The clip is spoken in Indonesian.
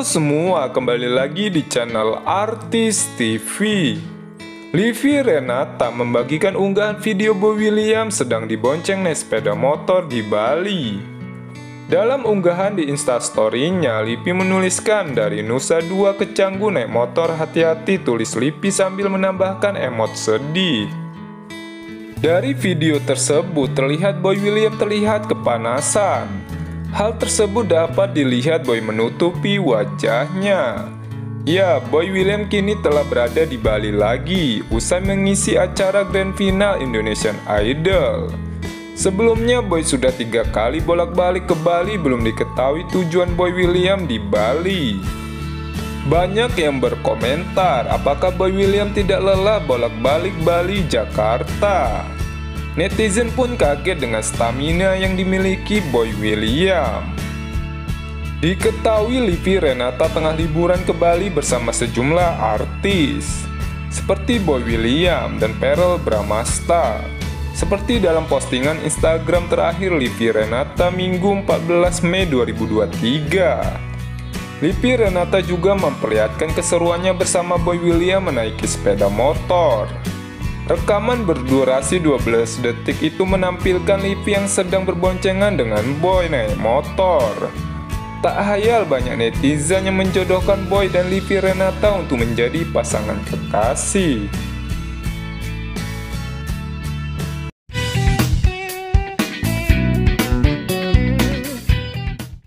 semua, kembali lagi di channel Artis TV. Livi Renata membagikan unggahan video Boy William sedang dibonceng naik sepeda motor di Bali. Dalam unggahan di instastory-nya, Livi menuliskan, "Dari Nusa Dua ke Canggu naik motor, hati-hati," tulis Livi sambil menambahkan emot sedih. Dari video tersebut terlihat Boy William terlihat kepanasan. Hal tersebut dapat dilihat Boy menutupi wajahnya. Ya, Boy William kini telah berada di Bali lagi usai mengisi acara Grand Final Indonesian Idol. Sebelumnya Boy sudah 3 kali bolak-balik ke Bali, belum diketahui tujuan Boy William di Bali. Banyak yang berkomentar, apakah Boy William tidak lelah bolak-balik Bali Jakarta? Netizen pun kaget dengan stamina yang dimiliki Boy William. Diketahui Livi Renata tengah liburan ke Bali bersama sejumlah artis seperti Boy William dan Verrell Bramasta. Seperti dalam postingan Instagram terakhir Livi Renata Minggu 14 Mei 2023. Livi Renata juga memperlihatkan keseruannya bersama Boy William menaiki sepeda motor. Rekaman berdurasi 12 detik itu menampilkan Livi yang sedang berboncengan dengan Boy naik motor. Tak hayal banyak netizen yang menjodohkan Boy dan Livi Renata untuk menjadi pasangan kekasih.